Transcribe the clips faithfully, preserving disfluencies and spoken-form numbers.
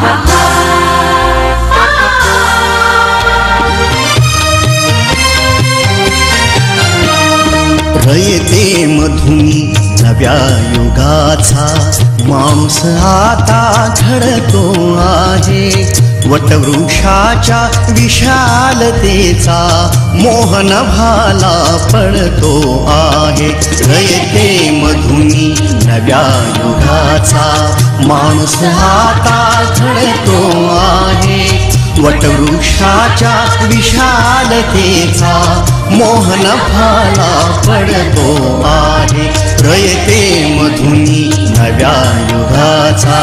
रयते मधुनी नव्या युगाचा माणूस आता घडतो आहे। वटवृक्षाच्या विशालतेचा मोहन भाला पडतो आहे। रयते मधुनी नव्या युगाचा माणूस आता घडतो आहे। वटवृक्षाच्या विशालतेचा मोहन भाला पडतो आहे। रयते मधुनी नव्या युगाचा।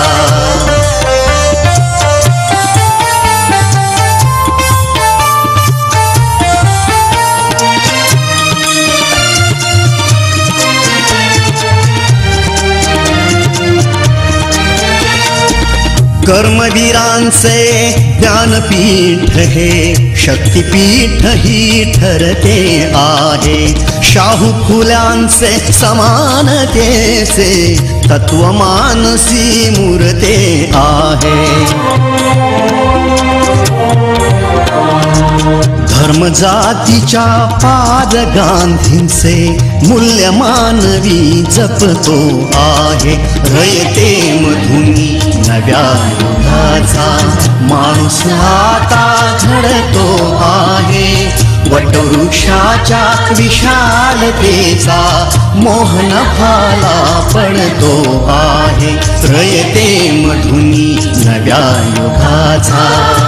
कर्मवीरांचे ज्ञानपीठ हे शक्तिपीठ ही ठरते आहे। शाहू फुल्यांचे समानतेचे तत्व मानसी मूर्ते आहे। धर्म जातीच्या पाद गांधींचे मूल्य मानवी जपतो आहे। रयते मधुनी नव्या युगाचा माणूस आता घडतो आहे। वटवृक्षाच्या विशालतेचा मोहन भाला पडतो आहे। रयते मधुनी नव्या युगाचा।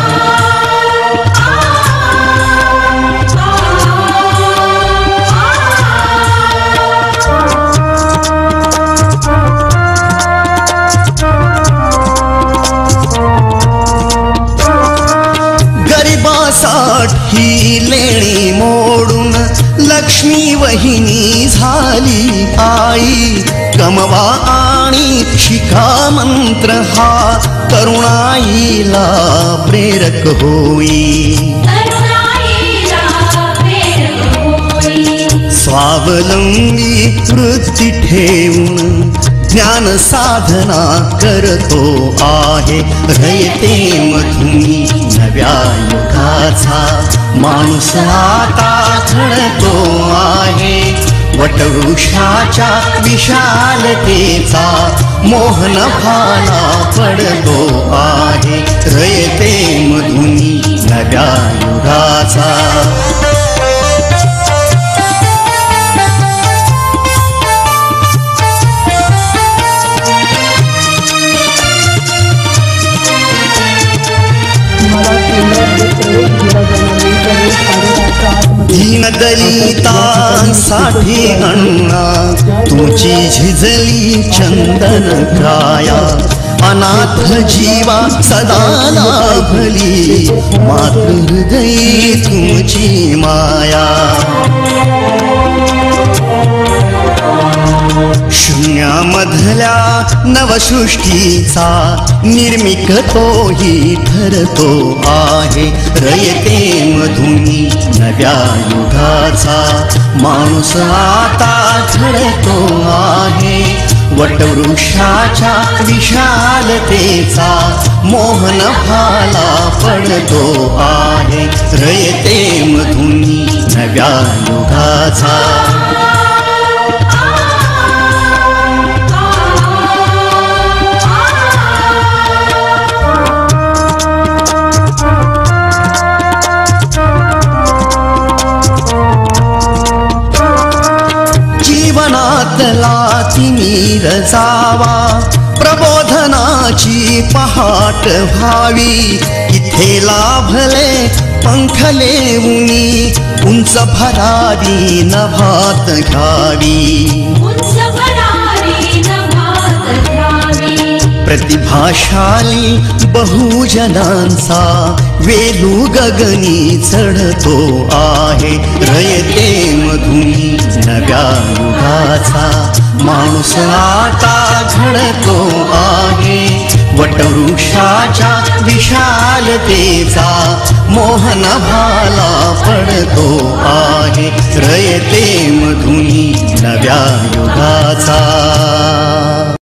साठी लेणी मोडून लक्ष्मी वहिनी झाली आई। कमवा आणि शिका मंत्र हा तरुणाईला प्रेरक होई। स्वावलंबी वृत्ती ठेवून ज्ञान साधना करतो आहे। रयते मधुनी नव्या युगाचा माणूस आता घडतो आहे। वटवृक्षाच्या विशालतेचा मोहन भाला पडतो आहे। रयते मधुनी नव्या युगाचा। दीनदलितांसाठी अण्णा तुमची झिजली चंदन काया। अनाथ जीवा सदा लाभली मातृहृदयी तुमची माया। शून्यामधल्या नवसृष्टीचा निर्मिक तोही ठरतो आहे। रयते मधुनी नव्या युगाचा माणूस आता घडतो आहे। वटवृक्षाच्या विशालतेचा मोहन भाला पडतो आहे। रयते मधुनी नव्या युगाचा। जीवनातला तिमिर जावा प्रबोधनाची पहाट व्हावी। इथे लाभले पंखले उनी उंच भरारी नभात घ्यावी। प्रतिभाशाली बहुजनांचा वेलू गगनी चढतो आहे। रयते मधुनी नव्या युगाचा माणूस आता घडतो आहे। वटवृक्षाच्या विशालतेचा मोहन भाला पडतो आहे। रयते मधुनी नव्या युगाचा।